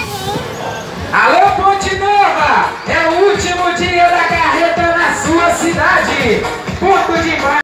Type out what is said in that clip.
Alô, Ponte Nova! É o último dia da carreta na sua cidade. Ponto de